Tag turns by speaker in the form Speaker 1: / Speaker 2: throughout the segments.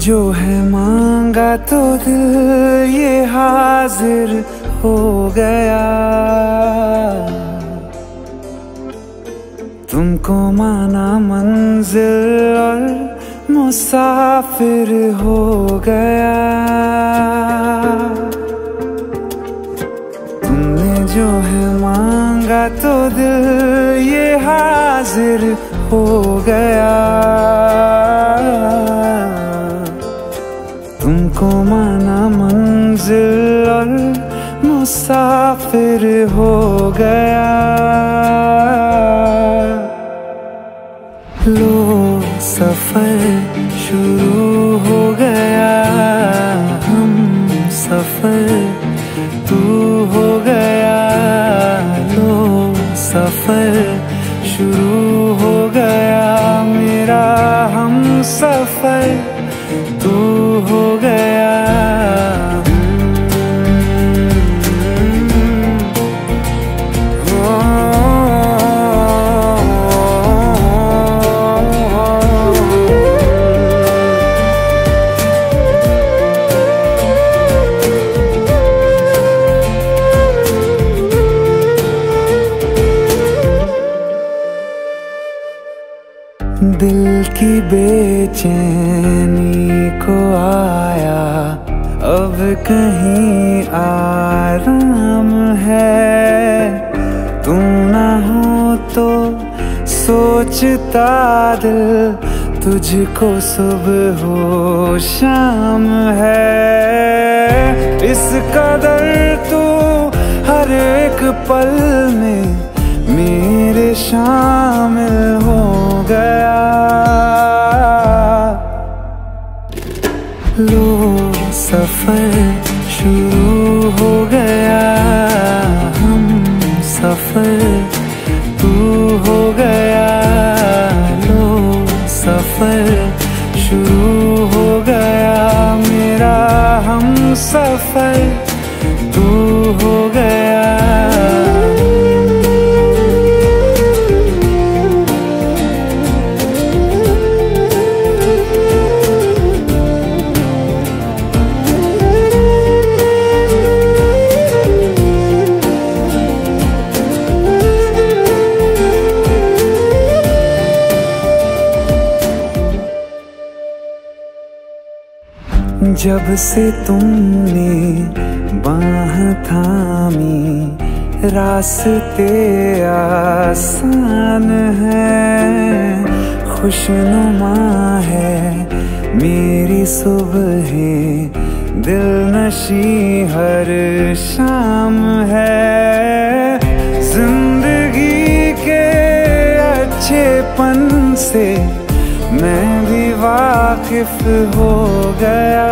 Speaker 1: जो है मांगा तो दिल ये हाजिर हो गया। तुमको माना मंजिल और मुसाफिर हो गया। तुमने जो है मांगा तो दिल ये हाजिर हो गया। तुमको माना मंजिल और मुसाफिर हो गया। लो सफर शुरू हो गया, हम सफर तू हो गया। लो सफर शुरू हो गया, मेरा हम सफर तू हो गया। दिल की बेचैनी को आया अब कहीं आराम है। तू ना हो तो सोचता दिल तुझको सुबह हो शाम है। इस कदर तू हर एक पल में मेरे शामिल हो गया। लो सफर शुरू हो गया, हम सफर तू हो गया। लो सफर शुरू हो गया, मेरा हम सफर तू हो गया। जब से तुमने बाह थामी रास्ते आसान है। खुशनुमा है मेरी सुबहें, दिल नशी हर शाम है। जिंदगी के अच्छेपन से मैं भी वाकिफ हो गया।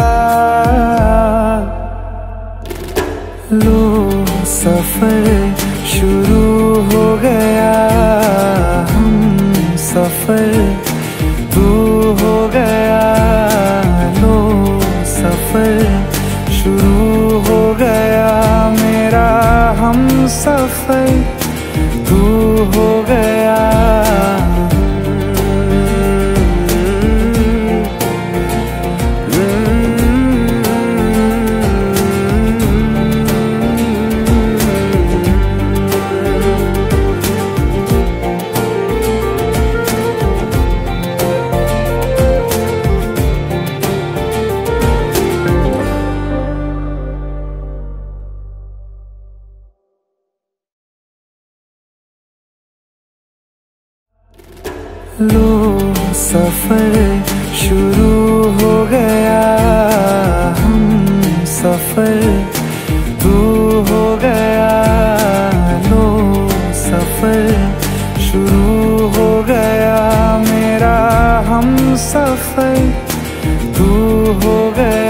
Speaker 1: लो सफर शुरू हो गया, हम सफर तू हो गया। लो सफर शुरू हो गया, मेरा हम सफर तू हो गया। लो सफर शुरू हो गया, हम सफर तू हो गया। लो सफर शुरू हो गया, मेरा हम सफर तू हो गया।